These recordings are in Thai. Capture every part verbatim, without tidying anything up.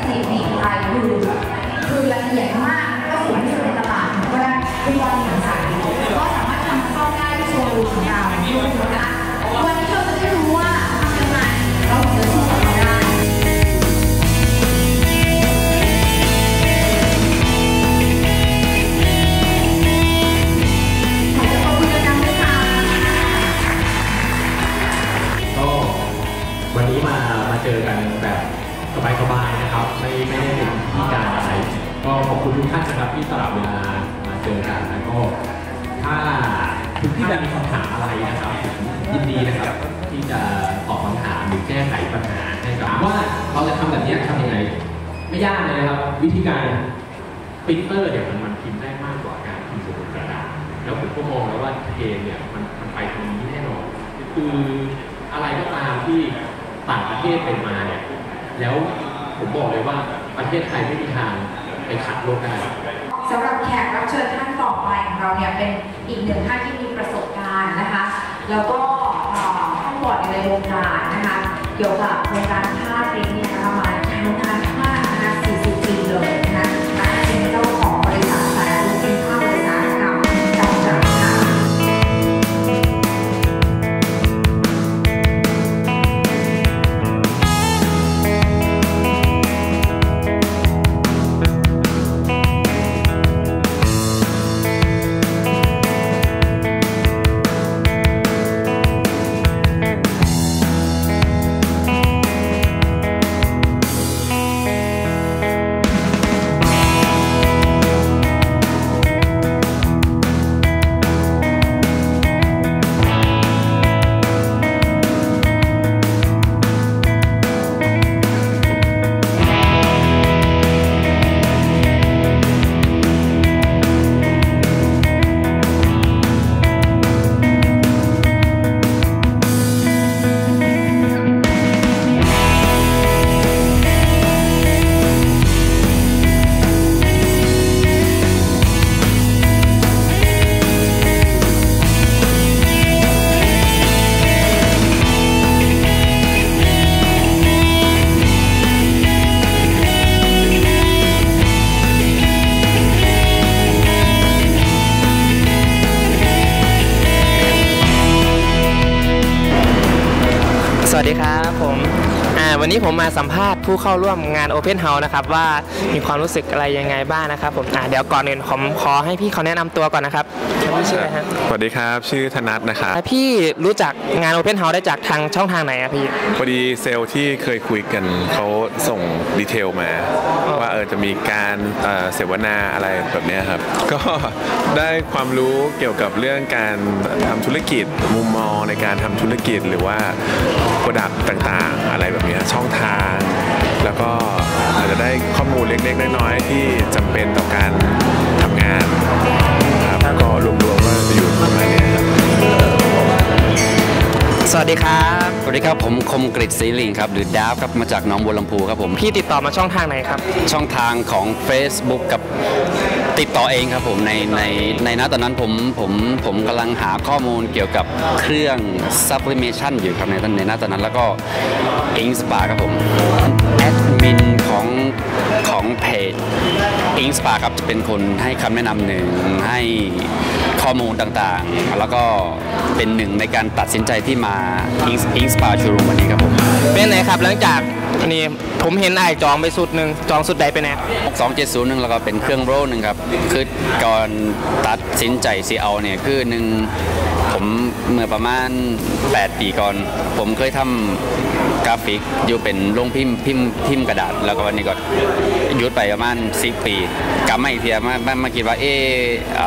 สีสีไทยคือคือละเอียดมากก็สวยที่สุดในตลาดก็ได้ทุกวันเหมือนกันก็สามารถทำเข้าได้ที่โชว์รูมของเราด้วยนะคะวันนี้เราจะได้รู้ว่าทำยังไงเราถึงจะสู้กับเราได้วันนี้มามาเจอกันแบบสบายๆนะครับไม่ไม่ได้เป็นพิธีการอะไรก็ขอบคุณทุกท่านนะครับที่สละเวลามาเจอกันแล้วก็ถ้าทุกที่จะมีคำถามอะไรนะครับยินดีนะครับที่จะตอบคำถามหรือแก้ไขปัญหาให้กับว่าเราจะทำแบบนี้ทำยังไงไม่ยากเลยนะครับวิธีการปรินเตอร์เนี่ยมันมันพิมพ์ได้มากกว่าการพิมพ์บนกระดาษแล้วผมก็มองแล้วว่าเทรนเนี่ยมันมันไปตรงนี้แน่นอนคืออะไรก็ตามที่ต่างประเทศเป็นมาเนี่ยแล้วผมบอกเลยว่าประเทศไทยไม่มีทางไปขัดโลกได้สำหรับแขกรับเชิญท่านต่อไปของเราเนี่ยเป็นอีกหนึ่งท่านที่มีประสบการณ์นะคะแล้วก็ท่านบอร์ดในวงการนะคะเกี่ยวกับวงการผ้าปริ้นเนี่ยนะคะมายาวนานมากนะคะสี่สิบปีเลยนะคะเป็นเจ้าของบริษัทสายการปริ้นผ้าบริษัทกรรมจำกัดค่ะสวัสดีครับผมวันนี้ผมมาสัมภาษณ์ผู้เข้าร่วมงาน Open House นะครับว่ามีความรู้สึกอะไรยังไงบ้างนะครับผมเดี๋ยวก่อนอื่นผมขอให้พี่เขาแนะนำตัวก่อนนะครับพี่ชื่ออะไรครับสวัสดีครับชื่อธนัทนะครับพี่รู้จักงาน Open House ได้จากทางช่องทางไหนอะพี่พอดีเซลล์ที่เคยคุยกันเขาส่งดีเทลมาว่าเออจะมีการเสวนาอะไรแบบนี้ครับก็ได้ความรู้เกี่ยวกับเรื่องการทำธุรกิจมุมมองในการทำธุรกิจหรือว่าโปรดักต์ต่างๆอะไรแบบนี้ช่องทางแล้วก็อาจจะได้ข้อมูลเล็กๆน้อยๆที่จำเป็นต่อการทำงานครับก็รวมๆก็จะอยู่ประมาณนี้ครับสวัสดีครับสวัสดีครับผมคมกฤษศรีลิงครับหรือดาฟครับมาจากหนองบัวลำพูครับผมพี่ติดต่อมาช่องทางไหนครับช่องทางของ Facebook กับติดต่อเองครับผมในในในณตอนนั้นผมผมผมกำลังหาข้อมูลเกี่ยวกับเครื่อง sublimation อยู่ครับในตอนในณตอนนั้นแล้วก็ Inkspa ครับผมแอดมินของของเพจ Inkspa ครับจะเป็นคนให้คำแนะนำหนึ่งให้ข้อมูลต่างๆแล้วก็เป็นหนึ่งในการตัดสินใจที่มา Inkspa Showroom วันนี้ครับผมเป็นไงครับหลังจากนี่ผมเห็นไอ้จองไปสุดหนึ่งจองสุดใดไปแน่สองเจ็ดศูนย์หนึ่งแล้วก็เป็นเครื่องโรลหนึ่งครับคือก่อนตัดสินใจซีเอาเนี่ยคือหนึ่งผมเมื่อประมาณแปดปีก่อนผมเคยทำกราฟิกอยู่เป็นโรงพิมพ์พิมพ์พิมพ์กระดาษแล้วก็วันนี้ก็หยุดไปประมาณสิบปีกลับมาอีกทีมามาคิดว่าเออ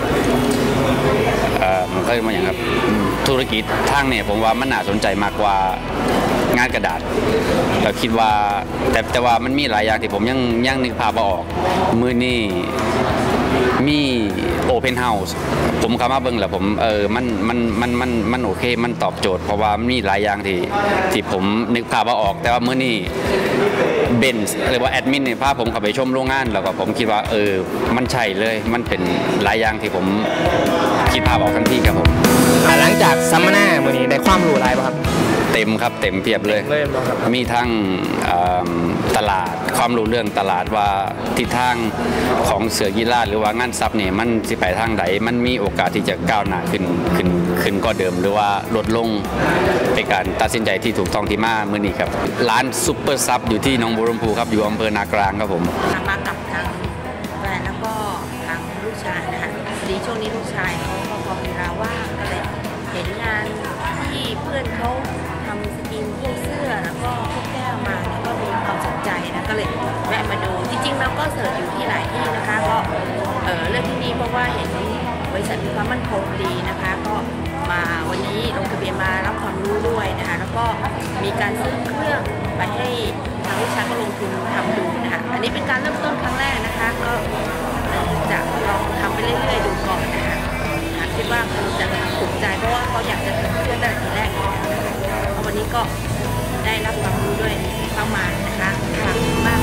เออมันก็มาอย่างครับธุรกิจทางเนี่ยผมว่ามันน่าสนใจมากกว่างานกระดาษเราคิดว่าแต่แต่ว่ามันมีหลายอย่างที่ผมยังยังนึกภาพไม่ออกมือนี่มีโอเพนเฮาส์ผมเข้ามาเบิ่งแล้วผมเออมันมันมันมันมันโอเคมันตอบโจทย์เพราะว่ามันมีหลายอย่างที่ที่ผมนึกภาพไม่ออกแต่ว่ามื้อนี้เบนซ์หรือว่าแอดมินเนี่ยพาผมเข้าไปชมโรงงานแล้วก็ผมคิดว่าเออมันใช่เลยมันเป็นหลายอย่างที่ผมคิดภาพออกทันทีครับผมหลังจากสัมมนามื้อนี้ได้ความรู้อะไรบ้างครับเเต็มครับเต็มเพียบเลยเลยบอกครับมีทั้งตลาดความรู้เรื่องตลาดว่าทิศทางของเสือกีฬาหรือว่างานซับเนี่ยมันสิไปทางไหนมันมีโอกาสที่จะก้าวหน้าขึ้นขึ้นขึ้นก็เดิมหรือว่าลดลงเป็นการตัดสินใจที่ถูกต้องที่มาเมื่อนี้ครับร้านซุปเปอร์ซับอยู่ที่หนองบัวลำพูครับอยู่อำเภอนากลางครับผมมากับทางแฟนแล้วก็ทางลูกชายนะคะพอดีช่วงนี้ลูกชายเขาก็พอมีเวลาว่างก็เลยเห็นงานที่เพื่อนเขาทำสกินพวกเสื้อแล้วก็พวกแก้วมาแล้วก็มีความสนใจนะก็เลยแวะมาดูจริงๆเราก็เสิร์ชอยู่ที่หลายที่นะคะก็เออเลือกที่นี่เพราะว่าเห็นบริษัทมีความมั่นคงดีนะคะก็มาวันนี้ลงทะเบียนมารับความรู้ด้วยนะคะแล้วก็มีการซื้อเครื่องไปให้ทางลูกชายก็ลงทุนทำดูนะคะอันนี้เป็นการเริ่มต้นครั้งแรกนะคะก็จะลองทำไปเรื่อยๆดูก่อนนะคะคิดว่าคงจะถูกใจเพราะว่าเขาอยากจะทำเพื่อตั้งแต่ทีแรกอยู่แล้วนะคะวันนี้ก็ได้รับความรู้ด้วยเข้ามานะคะขอบคุณมาก